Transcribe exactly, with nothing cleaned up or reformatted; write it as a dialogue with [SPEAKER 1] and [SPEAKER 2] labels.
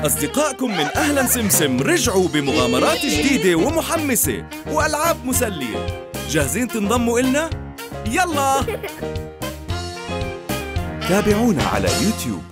[SPEAKER 1] أصدقائكم من أهلاً سمسم رجعوا بمغامرات جديدة ومحمسة وألعاب مسلية. جاهزين تنضموا إلنا؟ يلا! تابعونا على يوتيوب.